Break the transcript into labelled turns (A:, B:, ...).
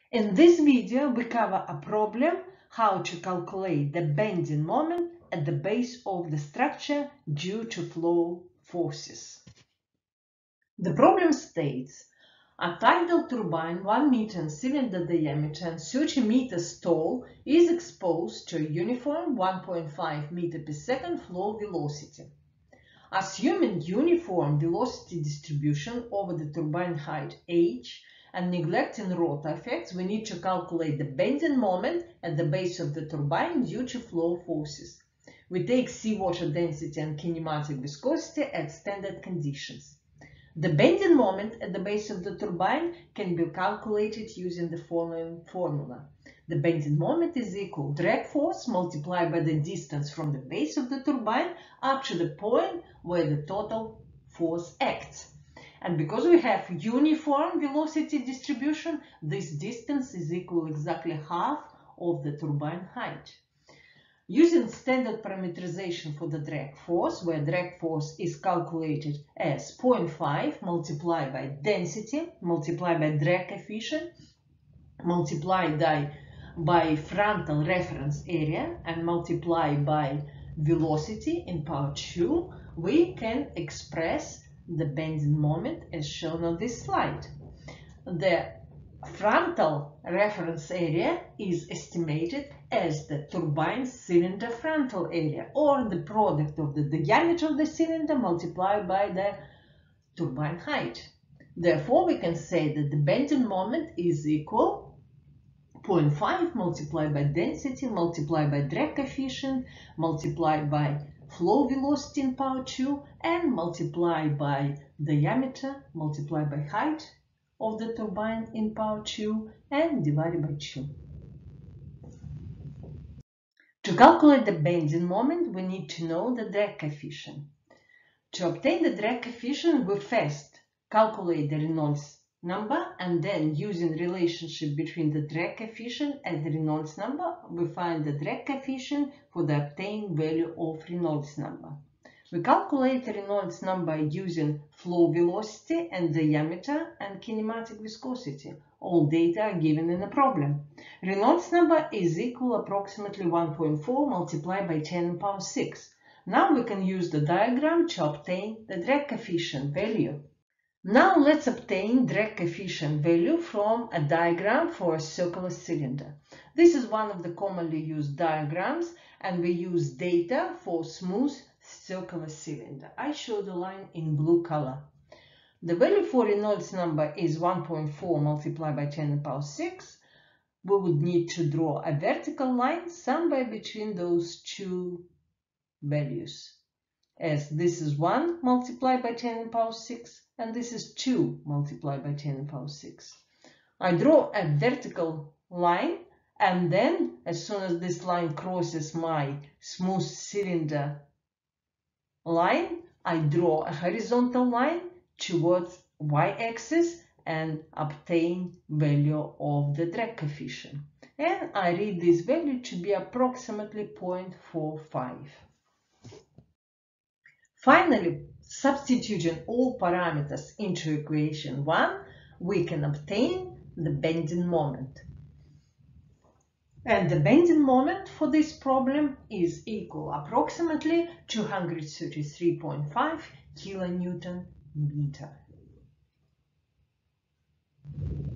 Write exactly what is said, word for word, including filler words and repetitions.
A: In this video, we cover a problem how to calculate the bending moment at the base of the structure due to flow forces. The problem states a tidal turbine one meter in cylinder diameter and thirty meters tall is exposed to a uniform one point five meter per second flow velocity. Assuming uniform velocity distribution over the turbine height h and neglecting rotor effects, we need to calculate the bending moment at the base of the turbine due to flow forces. We take seawater density and kinematic viscosity at standard conditions. The bending moment at the base of the turbine can be calculated using the following formula. The bending moment is equal to drag force multiplied by the distance from the base of the turbine up to the point where the total force acts. And because we have uniform velocity distribution, this distance is equal exactly half of the turbine height. Using standard parameterization for the drag force, where drag force is calculated as zero point five multiplied by density, multiplied by drag coefficient, multiplied by, by frontal reference area, and multiplied by velocity in power two, we can express the bending moment as shown on this slide. The frontal reference area is estimated as the turbine cylinder frontal area, or the product of the diameter of the cylinder multiplied by the turbine height. Therefore, we can say that the bending moment is equal to zero point five multiplied by density multiplied by drag coefficient multiplied by flow velocity in power two and multiplied by diameter multiplied by height of the turbine in power two and divided by two. To calculate the bending moment, we need to know the drag coefficient. To obtain the drag coefficient, we first calculate the Reynolds number, and then using relationship between the drag coefficient and the Reynolds number, we find the drag coefficient for the obtained value of Reynolds number. We calculate the Reynolds number using flow velocity and diameter and kinematic viscosity. All data are given in the problem. Reynolds number is equal approximately one point four multiplied by ten to the power six. Now we can use the diagram to obtain the drag coefficient value. Now let's obtain drag coefficient value from a diagram for a circular cylinder. This is one of the commonly used diagrams, and we use data for smooth circular cylinder. I show the line in blue color. The value for Reynolds number is one point four multiplied by ten to the power six. We would need to draw a vertical line somewhere between those two values, as this is one multiplied by ten to the power six and this is two multiplied by ten to the power six. I draw a vertical line, and then as soon as this line crosses my smooth cylinder line, I draw a horizontal line towards y-axis and obtain value of the drag coefficient. And I read this value to be approximately zero point four five. Finally, substituting all parameters into equation one, we can obtain the bending moment. And the bending moment for this problem is equal approximately two hundred thirty-three point five kilonewton meter.